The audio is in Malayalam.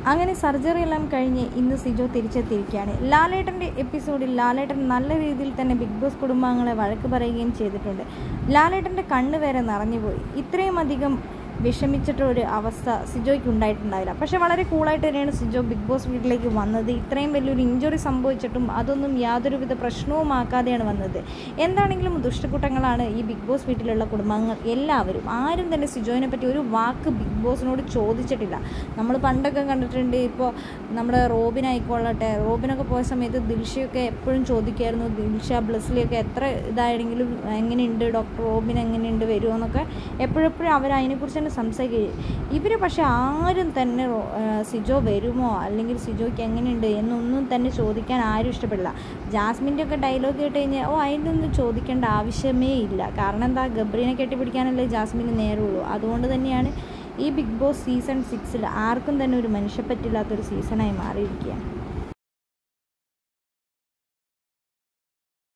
അങ്ങനെ സർജറി എല്ലാം കഴിഞ്ഞ് ഇന്ന് സിജോ തിരിച്ചെത്തിയിരിക്കുകയാണ്. ലാലേട്ടൻ്റെ എപ്പിസോഡിൽ ലാലേട്ടൻ നല്ല രീതിയിൽ തന്നെ ബിഗ് ബോസ് കുടുംബാംഗങ്ങളെ വഴക്ക് പറയുകയും ചെയ്തിട്ടുണ്ട്. ലാലേട്ടൻ്റെ കണ്ണ് വരെ നിറഞ്ഞുപോയി. ഇത്രയും അധികം വിഷമിച്ചിട്ടൊരു അവസ്ഥ സിജോയ്ക്ക് ഉണ്ടായിട്ടുണ്ടാവില്ല. പക്ഷേ വളരെ കൂളായിട്ട് തന്നെയാണ് സിജോ ബിഗ് ബോസ് വീട്ടിലേക്ക് വന്നത്. ഇത്രയും വലിയൊരു ഇഞ്ചുറി സംഭവിച്ചിട്ടും അതൊന്നും യാതൊരുവിധ പ്രശ്നവുമാക്കാതെയാണ് വന്നത്. എന്താണെങ്കിലും ദുഷ്ടക്കുട്ടങ്ങളാണ് ഈ ബിഗ് ബോസ് വീട്ടിലുള്ള കുടുംബാംഗങ്ങൾ എല്ലാവരും. ആരും തന്നെ സിജോയിനെ പറ്റി ഒരു വാക്ക് ബിഗ് ബോസിനോട് ചോദിച്ചിട്ടില്ല. നമ്മൾ പണ്ടൊക്കെ കണ്ടിട്ടുണ്ട്. ഇപ്പോൾ നമ്മുടെ റോബിനായിക്കൊള്ളട്ടെ, റോബിനൊക്കെ പോയ സമയത്ത് ദിൽഷയൊക്കെ എപ്പോഴും ചോദിക്കുമായിരുന്നു, ദിൽഷ ബ്ലസ്ലിയൊക്കെ എത്ര ഇതായെങ്കിലും എങ്ങനെയുണ്ട് ഡോക്ടർ റോബിൻ, എങ്ങനെയുണ്ട് വരുമോ എന്നൊക്കെ എപ്പോഴെപ്പോഴും അവരതിനെക്കുറിച്ച് തന്നെ സംസാരിക്കുകയും. ഇവർ പക്ഷേ ആരും തന്നെ സിജോ വരുമോ അല്ലെങ്കിൽ സിജോയ്ക്ക് എങ്ങനെയുണ്ട് എന്നൊന്നും തന്നെ ചോദിക്കാൻ ആരും ഇഷ്ടപ്പെടില്ല. ജാസ്മിൻ്റെ ഒക്കെ ഡയലോഗ് കേട്ട് കഴിഞ്ഞാൽ അതിനൊന്നും ചോദിക്കേണ്ട ആവശ്യമേ ഇല്ല. കാരണം എന്താ, ഗബ്രീനെ കെട്ടിപ്പിടിക്കാനല്ലേ ജാസ്മിന് നേരമുള്ളൂ. അതുകൊണ്ട് തന്നെയാണ് ഈ ബിഗ് ബോസ് സീസൺ 6 ആർക്കും തന്നെ ഒരു മനുഷ്യപ്പറ്റില്ലാത്തൊരു സീസണായി മാറിയിരിക്കുകയാണ്.